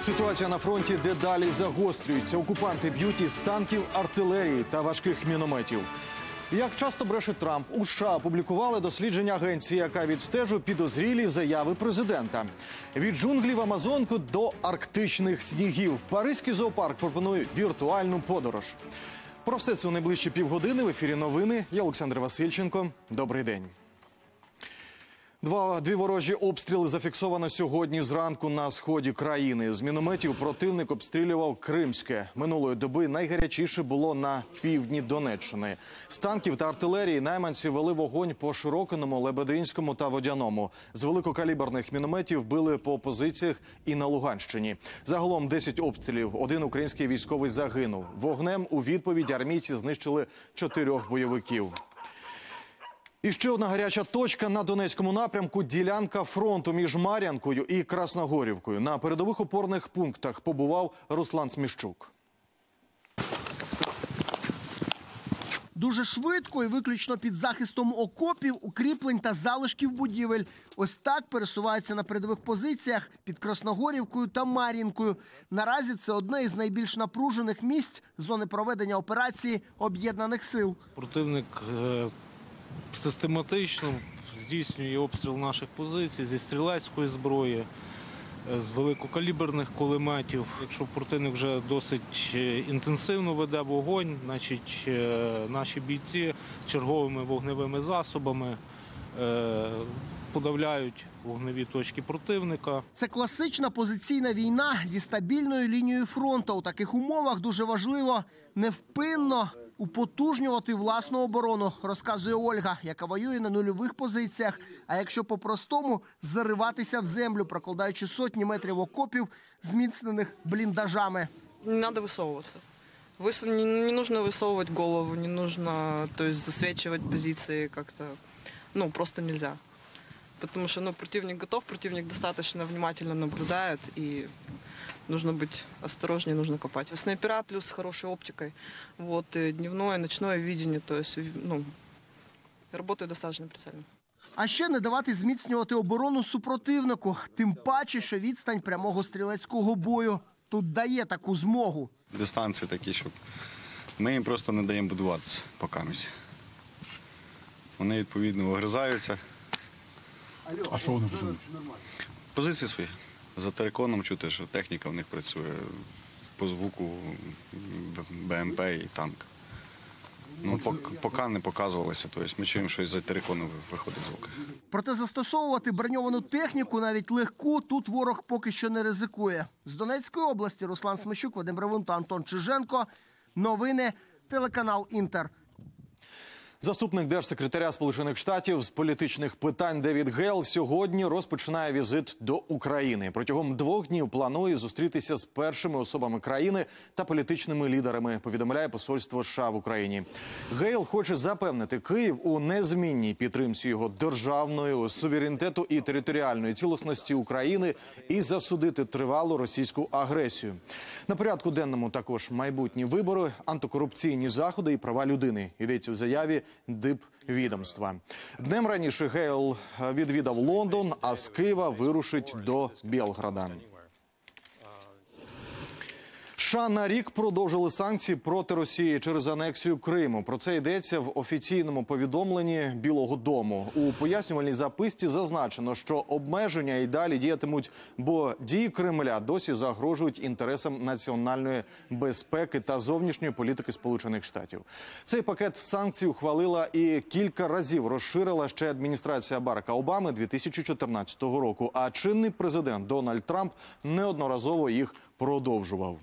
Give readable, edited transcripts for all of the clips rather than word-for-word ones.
Ситуація на фронті дедалі загострюється. Окупанти б'ють із танків, артилерії та важких мінометів. Як часто бреше Трамп, у США опублікували дослідження агенції, яка відстежує підозрілі заяви президента. Від джунглів Амазонку до арктичних снігів. Паризький зоопарк пропонує віртуальну подорож. Про все це у найближчі півгодини. В ефірі новини. Я Олександр Васильченко. Добрий день. Дві ворожі обстріли зафіксовано сьогодні зранку на сході країни. З мінометів противник обстрілював Кримське. Минулої доби найгарячіше було на півдні Донеччини. З танків та артилерії найманці вели вогонь по Широкиному, Лебединському та Водяному. З великокаліберних мінометів били по позиціях і на Луганщині. Загалом 10 обстрілів. Один український військовий загинув. Вогнем у відповідь армійці знищили 4 бойовиків. І ще одна гаряча точка на Донецькому напрямку – ділянка фронту між Мар'янкою і Красногорівкою. На передових опорних пунктах побував Руслан Сміщук. Дуже швидко і виключно під захистом окопів, укріплень та залишків будівель. Ось так пересуваються на передових позиціях під Красногорівкою та Мар'їнкою. Наразі це одне із найбільш напружених місць зони проведення операції Об'єднаних сил. Противник систематично здійснює обстріл наших позицій зі стрілецької зброї, з великокаліберних кулеметів. Якщо противник вже досить інтенсивно веде вогонь, значить наші бійці черговими вогневими засобами подавляють вогневі точки противника. Це класична позиційна війна зі стабільною лінією фронту. У таких умовах дуже важливо невпинно употужнювати власну оборону, розказує Ольга, яка воює на нульових позиціях. А якщо по-простому – зариватися в землю, прокладаючи сотні метрів окопів, зміцнених бліндажами. Не надо высовываться. Не нужно высовывать голову, не нужно, то есть, засвечивать позиции как-то. Просто нельзя. Потому что противник готов, противник достаточно внимательно наблюдает, и нужно быть осторожнее, нужно копать. Снайпера плюс с хорошей оптикой, и дневное, ночное видение, то есть, работает достаточно прицельно. А ще не давати зміцнювати оборону супротивнику, тим паче, що відстань прямого стрілецького бою тут дає таку змогу. Дистанції такі, що ми їм просто не даємо будуватися покамість. Вони, відповідно, вигризаються. А що вони будують? Позиції свої. За териконом чути, що техніка в них працює по звуку БМП і танк. Поки не показувалося, тобто ми чуємо, що із-за терикону виходить звук. Проте застосовувати броньовану техніку, навіть легку, тут ворог поки що не ризикує. З Донецької області Руслан Сміщук, Вадим Ревун та Антон Чиженко. Новини, телеканал «Інтер». Заступник держсекретаря Сполучених Штатів з політичних питань Девід Гейл сьогодні розпочинає візит до України. Протягом 2 днів планує зустрітися з першими особами країни та політичними лідерами, повідомляє посольство США в Україні. Гейл хоче запевнити Київ у незмінній підтримці його державної, суверенітету і територіальної цілісності України і засудити тривалу російську агресію. На порядку денному також майбутні вибори, антикорупційні заходи і права людини. Йдеться у заяві Дипвідомства. Днем раніше Гейл відвідав Лондон, а з Києва вирушить до Білграда. США на рік продовжили санкції проти Росії через анексію Криму. Про це йдеться в офіційному повідомленні Білого дому. У пояснювальній записці зазначено, що обмеження і далі діятимуть, бо дії Кремля досі загрожують інтересам національної безпеки та зовнішньої політики Сполучених Штатів. Цей пакет санкцій ухвалила і кілька разів розширила ще адміністрація Барака Обами 2014 року, а чинний президент Дональд Трамп неодноразово їх продовжував.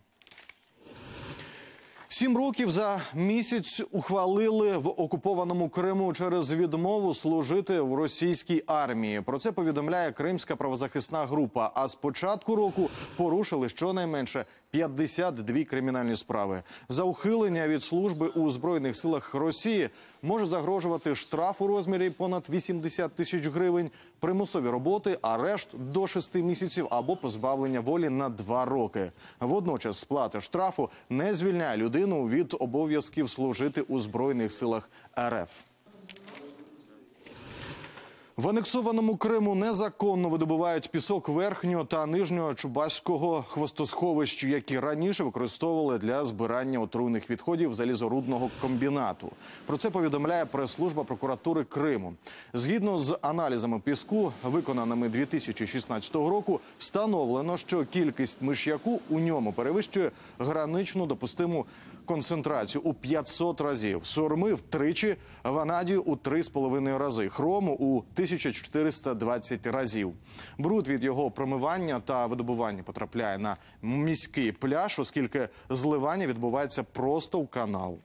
7 років за місяць ухвалили в окупованому Криму через відмову служити в російській армії. Про це повідомляє Кримська правозахисна група. А з початку року порушили щонайменше 52 кримінальні справи. За ухилення від служби у Збройних силах Росії може загрожувати штраф у розмірі понад 80 тисяч гривень, примусові роботи, арешт до 6 місяців або позбавлення волі на 2 роки. Водночас сплата штрафу не звільняє людину від обов'язків служити у Збройних силах РФ. В анексованому Криму незаконно видобувають пісок верхнього та нижнього Чубаського хвостосховищ, які раніше використовували для збирання отруйних відходів залізорудного комбінату. Про це повідомляє прес-служба прокуратури Криму. Згідно з аналізами піску, виконаними 2016 року, встановлено, що кількість миш'яку у ньому перевищує граничну допустиму концентрацію у 500 разів, сурми втричі, ванадію у 3,5 рази, хрому у 1420 разів. Бруд від його промивання та видобування потрапляє на міський пляж, оскільки зливання відбувається просто в канал.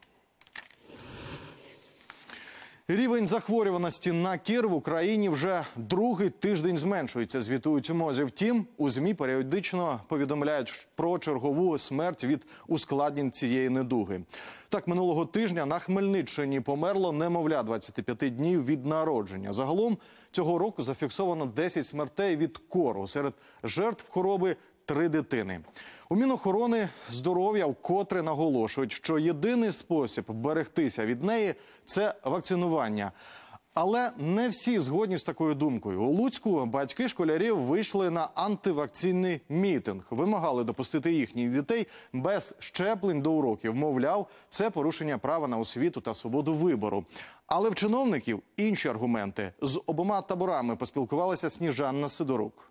Рівень захворюваності на кір в Україні вже другий тиждень зменшується, звітують у МОЗі. Втім, у ЗМІ періодично повідомляють про чергову смерть від ускладнень цієї недуги. Так, минулого тижня на Хмельниччині померло немовля 25 днів від народження. Загалом цього року зафіксовано 10 смертей від кору. Серед жертв хвороби 3 дитини. У Мінохорони здоров'я вкотре наголошують, що єдиний спосіб вберегтися від неї – це вакцинування. Але не всі згодні з такою думкою. У Луцьку батьки школярів вийшли на антивакцинний мітинг. Вимагали допустити їхніх дітей без щеплень до уроків. Мовляв, це порушення права на освіту та свободу вибору. Але в чиновників інші аргументи. З обома таборами поспілкувалася Сніжана Сидорук.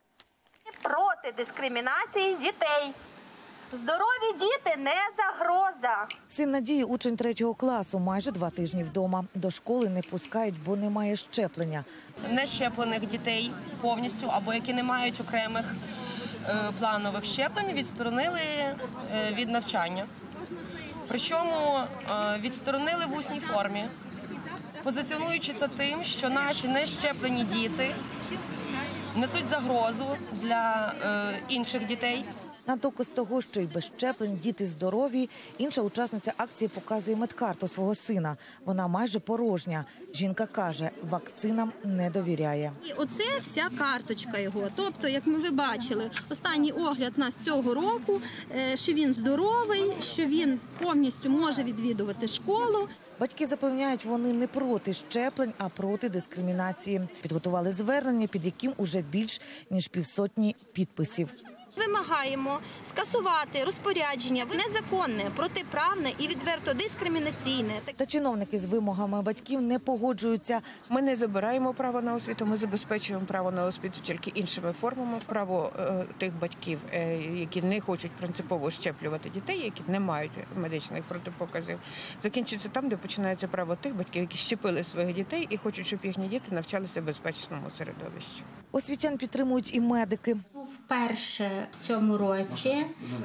Проти дискримінації дітей. Здорові діти не загроза. Син Надії – учень 3-го класу, майже 2 тижні вдома. До школи не пускають, бо немає щеплення. Нещеплених дітей повністю, або які не мають окремих планових щеплень, відсторонили від навчання. Причому відсторонили в усній формі, позиціонуючи це тим, що наші нещеплені діти несуть загрозу для інших дітей. На доказ того, що й без щеплень діти здорові, інша учасниця акції показує медкарту свого сина. Вона майже порожня. Жінка каже, вакцинам не довіряє. І оце вся карточка його. Тобто, як ви бачили, останній огляд у нас цього року, що він здоровий, що він повністю може відвідувати школу. Батьки запевняють, вони не проти щеплень, а проти дискримінації. Підготували звернення, під яким уже більш ніж 500 підписів. Вимагаємо скасувати розпорядження незаконне, протиправне і відверто дискримінаційне. Та чиновники з вимогами батьків не погоджуються. Ми не забираємо право на освіту, ми забезпечуємо право на освіту тільки іншими формами. Право тих батьків, які не хочуть принципово щеплювати дітей, які не мають медичних протипоказів, закінчується там, де починається право тих батьків, які щепили своїх дітей і хочуть, щоб їхні діти навчалися в безпечному середовищі. Освітян підтримують і медики. Вперше в цьому році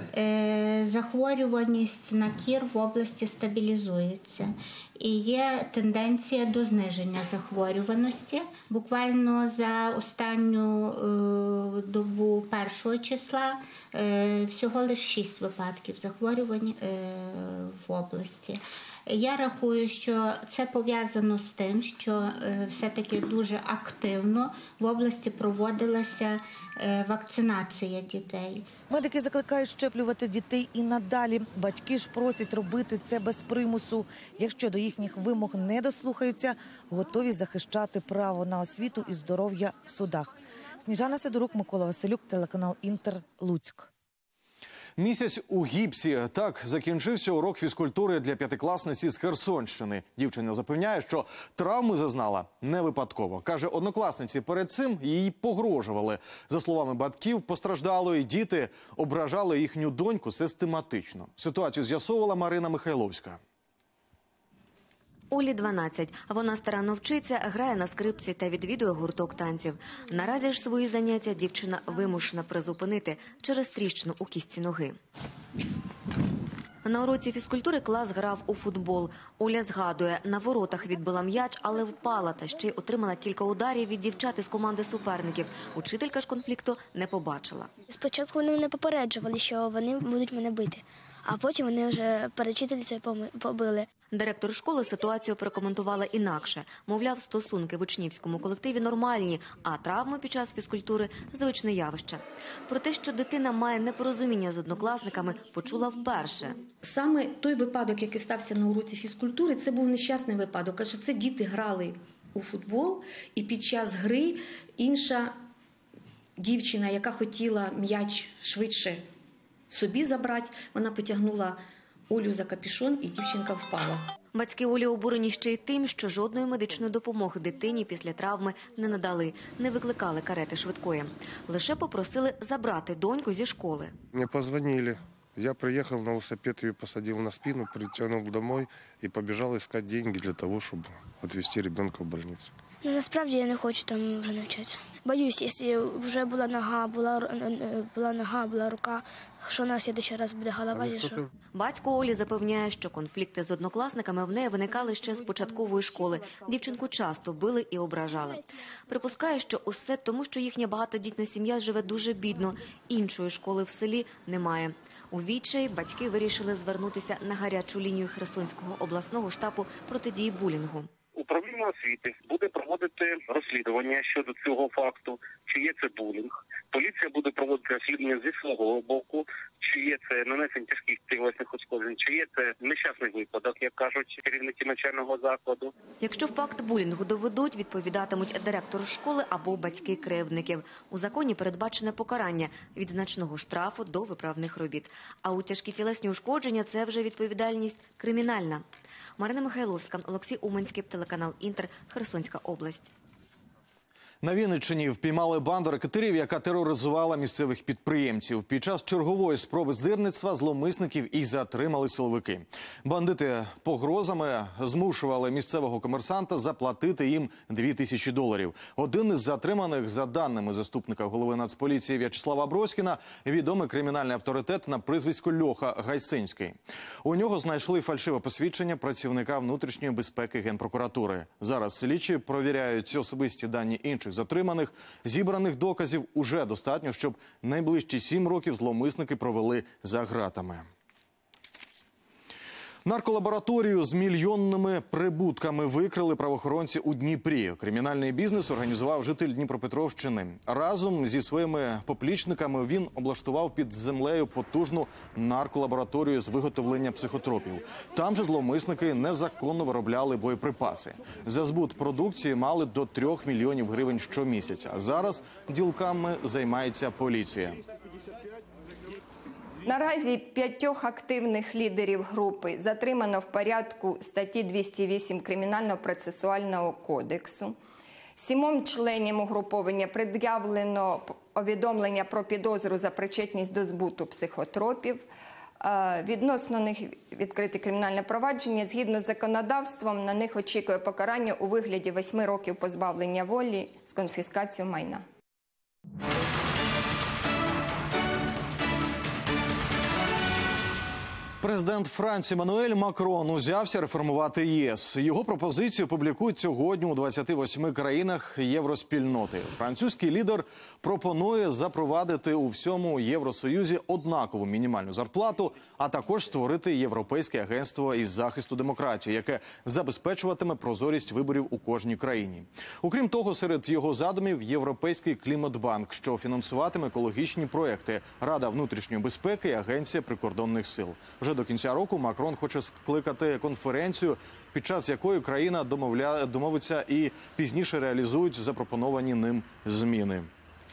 захворюваність на кір в області стабілізується. І є тенденція до зниження захворюваності. Буквально за останню добу 1 числа всього лише 6 випадків захворювань в області. Я рахую, що це пов'язано з тим, що все-таки дуже активно в області проводилася вакцинація дітей. Медики закликають щеплювати дітей і надалі. Батьки ж просять робити це без примусу. Якщо до їхніх вимог не дослухаються, готові захищати право на освіту і здоров'я в судах. Сніжана Сидорук, Микола Василюк, телеканал Інтер, Луцьк. Місяць у гіпсі. Так закінчився урок фізкультури для п'ятикласниці з Херсонщини. Дівчина запевняє, що травми зазнала не випадково. Каже, однокласниці перед цим їй погрожували. За словами батьків постраждалої, діти ображали їхню доньку систематично. Ситуацію з'ясовувала Марина Михайловська. Олі 12. Вона старанно вчиться, грає на скрипці та відвідує гурток танців. Наразі ж свої заняття дівчина вимушена призупинити через тріщину у кістці ноги. На уроці фізкультури клас грав у футбол. Оля згадує, на воротах відбила м'яч, але впала та ще й отримала кілька ударів від дівчат із команди суперників. Учителька ж конфлікту не побачила. Спочатку вони мене попереджували, що вони будуть мене бити, а потім вони вже перед вчителицею побили. Директор школи ситуацію прокоментувала інакше. Мовляв, стосунки в учнівському колективі нормальні, а травми під час фізкультури – звичне явище. Про те, що дитина має непорозуміння з однокласниками, почула вперше. Саме той випадок, який стався на уроці фізкультури, це був нещасний випадок. Адже це діти грали у футбол, і під час гри інша дівчина, яка хотіла м'яч швидше собі забрати, вона потягнула Олю за капюшон, і дівчинка впала. Батьки Олі обурені ще й тим, що жодної медичної допомоги дитині після травми не надали, не викликали карети швидкої. Лише попросили забрати доньку зі школи. Мне позвонили. Я приехал на велосипед, ее посадил на спину, притянул домой и побежал искать деньги для того, чтобы отвезти ребенка в больницу. Насправді я не хочу там вже навчатися. Боюсь, якщо вже була нога, була рука, що на наступний раз буде голова. Батько Олі запевняє, що конфлікти з однокласниками в неї виникали ще з початкової школи. Дівчинку часто били і ображали. Припускає, що усе тому, що їхня багатодітна сім'я живе дуже бідно. Іншої школи в селі немає. У відчаї батьки вирішили звернутися на гарячу лінію Херсонського обласного штабу протидії булінгу. Управління освіти буде проводити розслідування щодо цього факту, чи є це булінг. Поліція буде проводити розслідування зі свого боку, чи є це нанесення тяжких тілесних ушкоджень, чи є це нещасний випадок, як кажуть керівники навчального закладу. Якщо факт булінгу доведуть, відповідатимуть директор школи або батьки кривдників. У законі передбачене покарання від значного штрафу до виправних робіт. А у тяжкі тілесні ушкодження – це вже відповідальність кримінальна. Марина Михайловська, Олексій Уманський, телеканал «Інтер», Херсонська область. На Вінниччині впіймали банду рекетирів, яка тероризувала місцевих підприємців. Під час чергової спроби здирництва зловмисників і затримали силовики. Бандити погрозами змушували місцевого комерсанта заплатити їм $2000. Один із затриманих, за даними заступника голови Нацполіції В'ячеслава Броськіна, відомий кримінальний авторитет на прізвисько Льоха Гайсинський. У нього знайшли фальшиве посвідчення працівника внутрішньої безпеки Генпрокуратури. Зараз слідчі провіряють особисті дані інших затриманих. Зібраних доказів уже достатньо, щоб найближчі 7 років зловмисники провели за ґратами. Нарколабораторію з мільйонними прибутками викрили правоохоронці у Дніпрі. Кримінальний бізнес організував житель Дніпропетровщини. Разом зі своїми поплічниками він облаштував під землею потужну нарколабораторію з виготовлення психотропів. Там же зловмисники незаконно виробляли боєприпаси. За збут продукції мали до 3 мільйонів гривень щомісяця. Зараз ділками займається поліція. Наразі 5 активних лідерів групи затримано в порядку статті 208 Кримінально-процесуального кодексу. 7 членам угруповання пред'явлено повідомлення про підозру за причетність до збуту психотропів. Відносно них відкрите кримінальне провадження. Згідно з законодавством, на них очікує покарання у вигляді 8 років позбавлення волі з конфіскацією майна. Президент Франції Еммануель Макрон узявся реформувати ЄС. Його пропозицію публікують сьогодні у 28 країнах євроспільноти. Французький лідер пропонує запровадити у всьому Євросоюзі однакову мінімальну зарплату, а також створити Європейське агентство із захисту демократії, яке забезпечуватиме прозорість виборів у кожній країні. Окрім того, серед його задумів – Європейський кліматбанк, що фінансуватиме екологічні проекти, Рада внутрішньої безпеки і Агенція прикордонних сил. Вже до кінця року Макрон хоче скликати конференцію, під час якої країна домовиться і пізніше реалізують запропоновані ним зміни.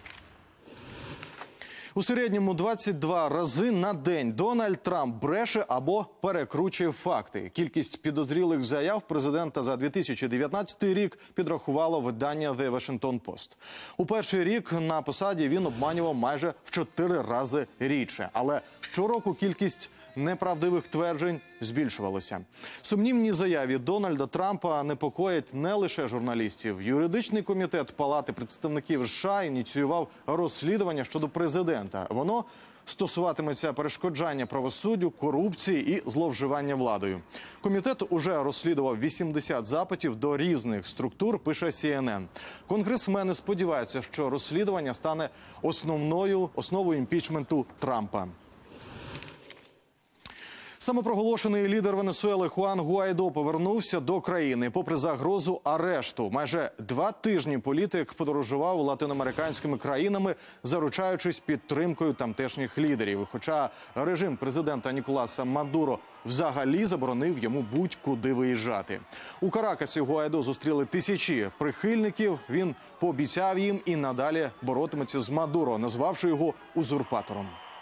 У середньому 22 рази на день Дональд Трамп бреше або перекручує факти. Кількість підозрілих заяв президента за 2019 рік підрахувало видання The Washington Post. У перший рік на посаді він обманював майже в 4 рази рідше. Але щороку кількість неправдивих тверджень збільшувалося. Сумнівні заяві Дональда Трампа непокоять не лише журналістів. Юридичний комітет Палати представників США ініціював розслідування щодо президента. Воно стосуватиметься перешкоджання правосуддю, корупції і зловживання владою. Комітет уже розслідував 80 запитів до різних структур, пише CNN. Конгресмени сподіваються, що розслідування стане основою імпічменту Трампа. Самопроголошений лідер Венесуели Хуан Гуайдо повернувся до країни попри загрозу арешту. Майже 2 тижні політик подорожував латиноамериканськими країнами, заручаючись підтримкою тамтешніх лідерів. Хоча режим президента Ніколаса Мадуро взагалі заборонив йому будь-куди виїжджати. У Каракасі Гуайдо зустріли тисячі прихильників. Він пообіцяв їм і надалі боротиметься з Мадуро, назвавши його узурпатором.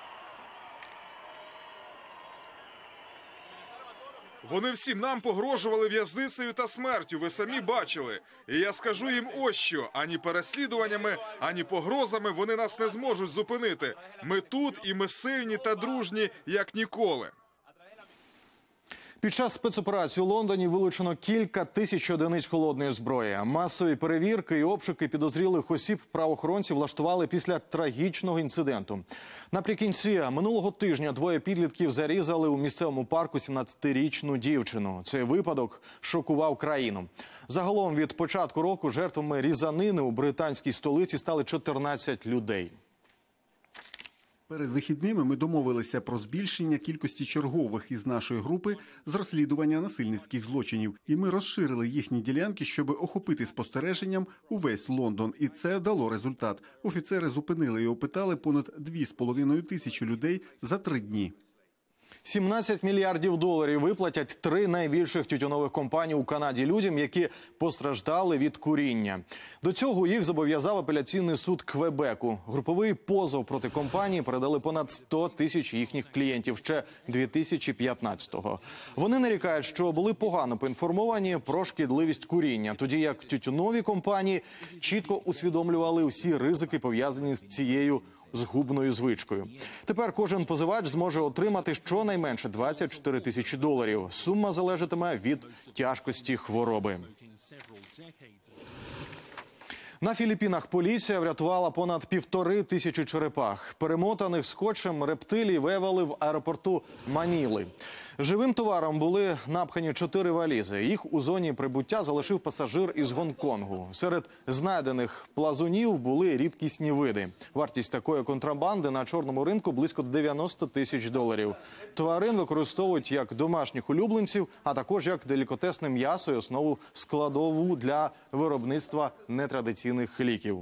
Вони всі нам погрожували в'язницею та смертю, ви самі бачили. І я скажу їм ось що, ані переслідуваннями, ані погрозами вони нас не зможуть зупинити. Ми тут і ми сильні та дружні, як ніколи. Під час спецоперації у Лондоні вилучено кілька тисяч одиниць холодної зброї. Масові перевірки і обшуки підозрілих осіб правоохоронці влаштували після трагічного інциденту. Наприкінці минулого тижня 2 підлітків зарізали у місцевому парку 17-річну дівчину. Цей випадок шокував країну. Загалом від початку року жертвами різанини у британській столиці стали 14 людей. Перед вихідними ми домовилися про збільшення кількості чергових із нашої групи з розслідування насильницьких злочинів. І ми розширили їхні ділянки, щоб охопити спостереженням увесь Лондон. І це дало результат. Офіцери зупинили і опитали понад 2,5 тисячі людей за 3 дні. 17 мільярдів доларів виплатять 3 найбільших тютюнових компаній у Канаді людям, які постраждали від куріння. До цього їх зобов'язав апеляційний суд Квебеку. Груповий позов проти компанії передали понад 100 тисяч їхніх клієнтів ще 2015-го. Вони нарікають, що були погано поінформовані про шкідливість куріння, тоді як тютюнові компанії чітко усвідомлювали всі ризики, пов'язані з цією згубною звичкою. Тепер кожен позивач зможе отримати щонайменше 24 тисячі доларів. Сума залежатиме від тяжкості хвороби. На Філіппінах поліція врятувала понад 1500 черепах. Перемотаних скотчем рептилій виявили в аеропорту Маніли. Живим товаром були напхані 4 валізи. Їх у зоні прибуття залишив пасажир із Гонконгу. Серед знайдених плазунів були рідкісні види. Вартість такої контрабанди на чорному ринку близько 90 тисяч доларів. Тварин використовують як домашніх улюбленців, а також як делікатесне м'ясо і основу складову для виробництва нетрадиційних ліків.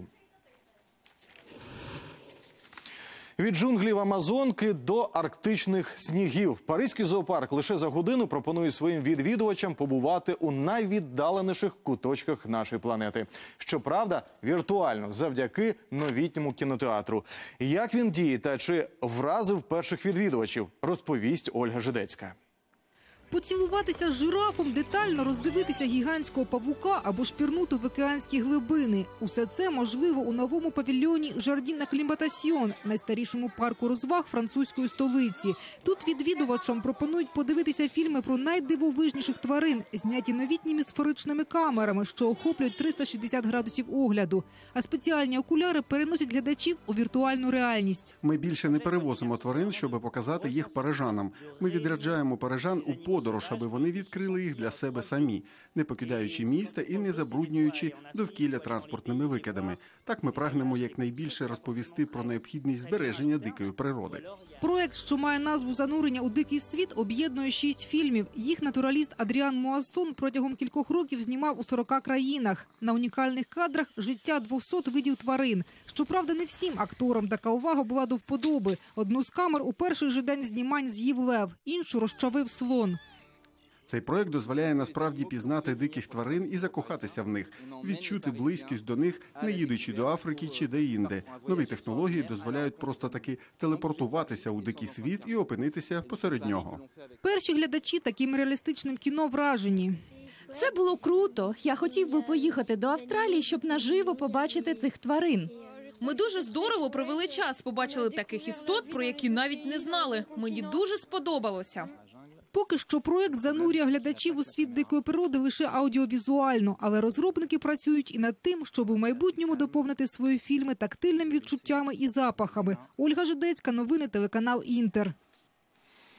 Від джунглів Амазонки до арктичних снігів. Паризький зоопарк лише за годину пропонує своїм відвідувачам побувати у найвіддаленіших куточках нашої планети. Щоправда, віртуально, завдяки новітньому кінотеатру. Як він діє та чи вразив перших відвідувачів, розповість Ольга Жидецька. Поцілуватися з жирафом, детально роздивитися гігантського павука або шпірнути в океанські глибини. Усе це можливо у новому павільйоні «Жардін Акліматасьйон», найстарішому парку розваг французької столиці. Тут відвідувачам пропонують подивитися фільми про найдивовижніших тварин, зняті новітніми сферичними камерами, що охоплюють 360 градусів огляду. А спеціальні окуляри переносять глядачів у віртуальну реальність. Ми більше не перевозимо тварин, щоб показати їх парижанам. Ми відряджаємо парижан у подорож, аби вони відкрили їх для себе самі, не покидаючи міста і не забруднюючи довкілля транспортними викидами. Так ми прагнемо якнайбільше розповісти про необхідність збереження дикої природи. Проект, що має назву «Занурення у дикий світ», об'єднує 6 фільмів. Їх натураліст Адріан Муассон протягом кількох років знімав у 40 країнах. На унікальних кадрах життя 200 видів тварин. Щоправда, не всім акторам така увага була до вподоби. Одну з камер у перший же день знімань з'їв лев, іншу розчавив слон. Цей проект дозволяє насправді пізнати диких тварин і закохатися в них, відчути близькість до них, не їдучи до Африки чи де-інде. Нові технології дозволяють просто таки телепортуватися у дикий світ і опинитися посеред нього. Перші глядачі таким реалістичним кіно вражені. Це було круто. Я хотів би поїхати до Австралії, щоб наживо побачити цих тварин. Ми дуже здорово провели час, побачили таких істот, про які навіть не знали. Мені дуже сподобалося. Поки що проект занурює глядачів у світ дикої природи лише аудіовізуально, але розробники працюють і над тим, щоб у майбутньому доповнити свої фільми тактильними відчуттями і запахами. Ольга Жидецька, новини, телеканал «Інтер».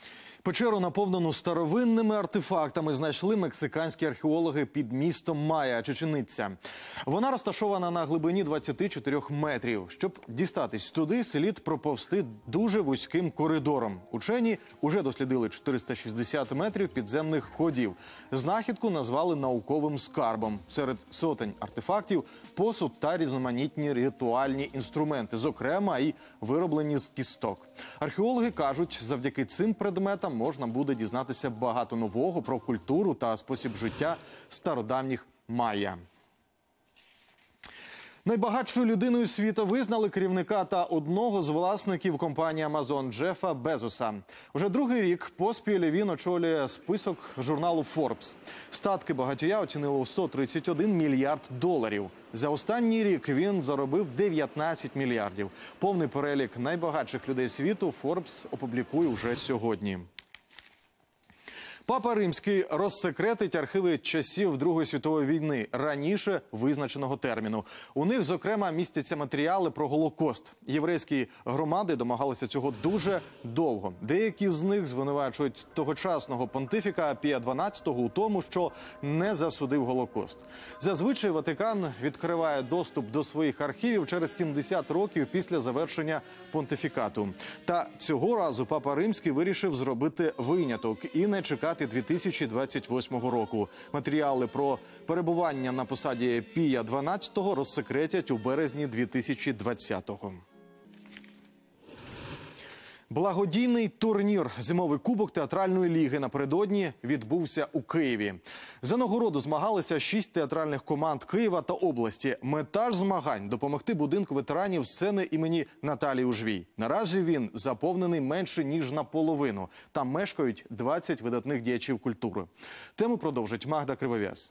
Печеру, наповнену старовинними артефактами, знайшли мексиканські археологи під містом Майя, Чечениця. Вона розташована на глибині 24 метрів. Щоб дістатись туди, слід проповзти дуже вузьким коридором. Учені уже дослідили 460 метрів підземних ходів. Знахідку назвали науковим скарбом. Серед сотень артефактів – посуд та різноманітні ритуальні інструменти, зокрема і вироблені з кісток. Археологи кажуть, завдяки цим предметам можна буде дізнатися багато нового про культуру та спосіб життя стародавніх майя. Найбагатшою людиною світу визнали керівника та одного з власників компанії Amazon Джефа Безоса. Уже другий рік поспіль він очолює список журналу Forbes. Статки багатія оцінили у 131 мільярд доларів. За останній рік він заробив 19 мільярдів. Повний перелік найбагатших людей світу Forbes опублікує уже сьогодні. Папа Римський розсекретить архіви часів Другої світової війни, раніше визначеного терміну. У них, зокрема, містяться матеріали про Голокост. Єврейські громади домагалися цього дуже довго. Деякі з них звинувачують тогочасного понтифіка Пія XII у тому, що не засудив Голокост. Зазвичай Ватикан відкриває доступ до своїх архівів через 70 років після завершення понтифікату. Та цього разу Папа Римський вирішив зробити виняток і не чекати 2028 року. Матеріали про перебування на посаді Пія XII розсекретять у березні 2020-го. Благодійний турнір «Зимовий кубок театральної ліги» напередодні відбувся у Києві. За нагороду змагалися 6 театральних команд Києва та області. Мета ж змагань – допомогти будинку ветеранів сцени імені Наталії Ужвій. Наразі він заповнений менше ніж наполовину. Там мешкають 20 видатних діячів культури. Тему продовжить Магда Кривов'яз.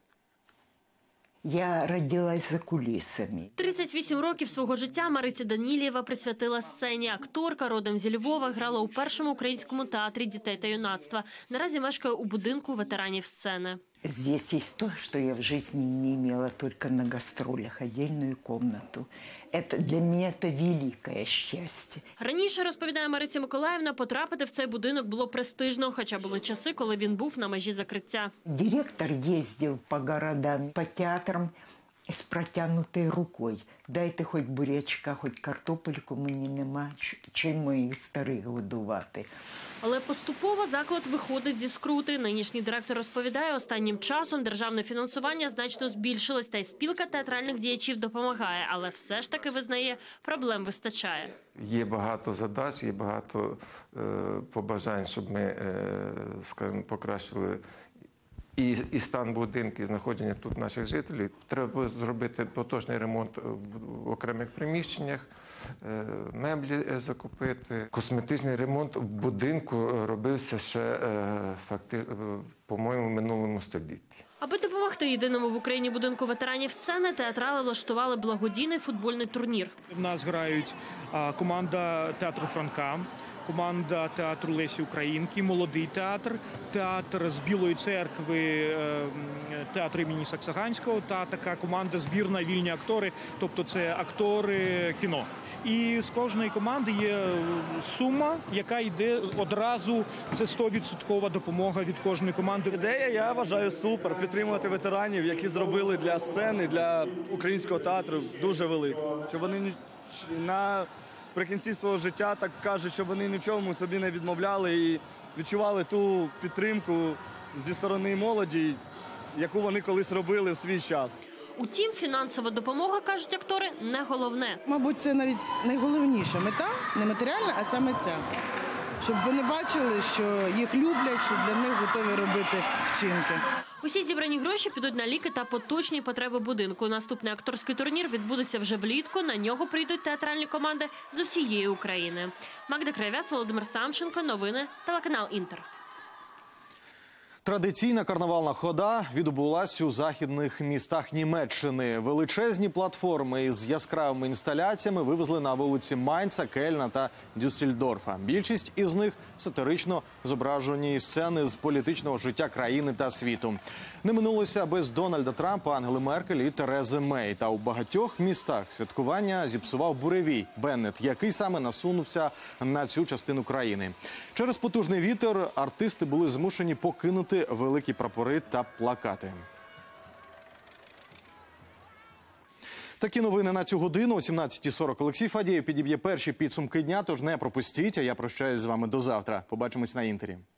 Я родилась за кулісами. 38 років свого життя Мариця Данілієва присвятила сцені. Акторка родом зі Львова, грала у першому українському театрі дітей та юнацтва. Наразі мешкає у будинку ветеранів сцени. Здесь есть то, что я в жизни не имела только на гастролях, отдельную комнату. Это для меня это великое счастье. Раніше, розповідає Мариця Миколаївна, потрапити в цей будинок було престижно, хоча були часи, коли він був на межі закриття. Директор ездил по городам, по театрам с протянутой рукой. Дайте хоть бурячка, хоть картопельку, мені нема чим моїх старих годувати. Але поступово заклад виходить зі скрути. Нинішній директор розповідає, останнім часом державне фінансування значно збільшилось, та й спілка театральних діячів допомагає. Але все ж таки визнає, проблем вистачає. Є багато задач, є багато побажань, щоб ми, скажімо, покращили і стан будинку, і знаходження тут наших жителів. Треба зробити поточний ремонт в окремих приміщеннях, меблі закупити. Косметичний ремонт в будинку робився ще, по-моєму, в минулому столітті. Аби допомогти єдиному в Україні будинку ветеранів сцени, театрали влаштували благодійний футбольний турнір. В нас грають команда театру Франка, команда театру Лесі Українки, молодий театр, театр з Білої церкви, театр імені Саксаганського та така команда збірна «Вільні актори», тобто це актори кіно. І з кожної команди є сума, яка йде одразу, це 100% допомога від кожної команди. Ідея, я вважаю, супер, підтримувати ветеранів, які зробили для сцени, для українського театру дуже велику. Щоб вони наприкінці свого життя, так кажуть, щоб вони ні в чому собі не відмовляли і відчували ту підтримку зі сторони молоді, яку вони колись робили в свій час. Утім, фінансова допомога, кажуть актори, не головне. Мабуть, це навіть найголовніша мета, не матеріальна, а саме ця. Щоб вони бачили, що їх люблять, що для них готові робити вчинки. Усі зібрані гроші підуть на ліки та поточні потреби будинку. Наступний акторський турнір відбудеться вже влітку. На нього прийдуть театральні команди з усієї України. Магда Кривов'яз, Володимир Самченко. Новини. Телеканал Інтер. Традиційна карнавальна хода відбулась у західних містах Німеччини. Величезні платформи із яскравими інсталяціями вивезли на вулиці Майнца, Кельна та Дюссельдорфа. Більшість із них сатирично зображені сцени з політичного життя країни та світу. Не минулося без Дональда Трампа, Ангели Меркель і Терези Мей. Та у багатьох містах святкування зіпсував буревій Беннет, який саме насунувся на цю частину країни. Через потужний вітер артисти були змушені покинути великі прапори та плакати. Такі новини на цю годину. О 17:40 Олексій Фадієв підіб'є перші підсумки дня, тож не пропустіть, а я прощаюсь з вами до завтра. Побачимось на Інтері.